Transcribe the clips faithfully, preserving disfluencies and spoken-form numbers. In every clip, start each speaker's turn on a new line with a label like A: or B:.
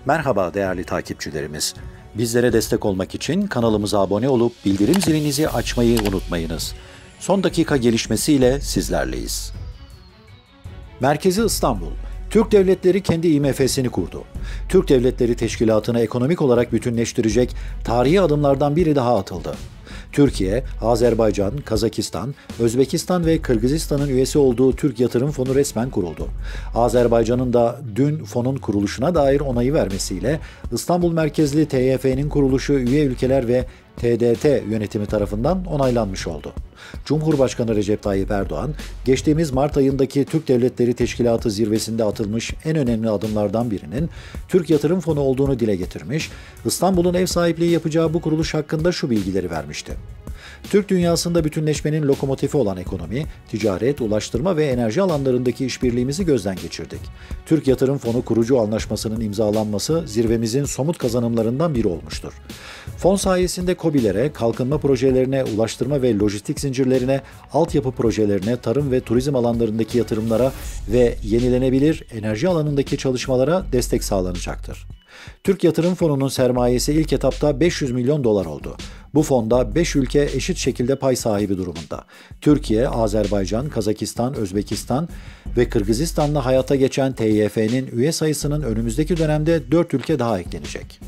A: Merhaba değerli takipçilerimiz. Bizlere destek olmak için kanalımıza abone olup bildirim zilinizi açmayı unutmayınız. Son dakika gelişmesiyle sizlerleyiz. Merkezi İstanbul. Türk devletleri kendi I M F'sini kurdu. Türk Devletleri Teşkilatı'nı ekonomik olarak bütünleştirecek tarihi adımlardan biri daha atıldı. Türkiye, Azerbaycan, Kazakistan, Özbekistan ve Kırgızistan'ın üyesi olduğu Türk Yatırım Fonu resmen kuruldu. Azerbaycan'ın da dün fonun kuruluşuna dair onayı vermesiyle İstanbul merkezli T Y F'nin kuruluşu üye ülkeler ve T D T yönetimi tarafından onaylanmış oldu. Cumhurbaşkanı Recep Tayyip Erdoğan, geçtiğimiz Mart ayındaki Türk Devletleri Teşkilatı zirvesinde atılmış en önemli adımlardan birinin Türk Yatırım Fonu olduğunu dile getirmiş, İstanbul'un ev sahipliği yapacağı bu kuruluş hakkında şu bilgileri vermişti. Türk dünyasında bütünleşmenin lokomotifi olan ekonomi, ticaret, ulaştırma ve enerji alanlarındaki işbirliğimizi gözden geçirdik. Türk Yatırım Fonu kurucu anlaşmasının imzalanması zirvemizin somut kazanımlarından biri olmuştur. Fon sayesinde KOBİ'lere, kalkınma projelerine, ulaştırma ve lojistik zincirlerine, altyapı projelerine, tarım ve turizm alanlarındaki yatırımlara ve yenilenebilir enerji alanındaki çalışmalara destek sağlanacaktır. Türk Yatırım Fonu'nun sermayesi ilk etapta beş yüz milyon dolar oldu. Bu fonda beş ülke eşit şekilde pay sahibi durumunda. Türkiye, Azerbaycan, Kazakistan, Özbekistan ve Kırgızistan'la hayata geçen T Y F'nin üye sayısının önümüzdeki dönemde dört ülke daha eklenecek.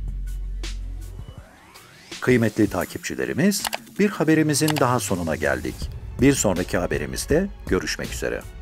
A: Kıymetli takipçilerimiz, bir haberimizin daha sonuna geldik. Bir sonraki haberimizde görüşmek üzere.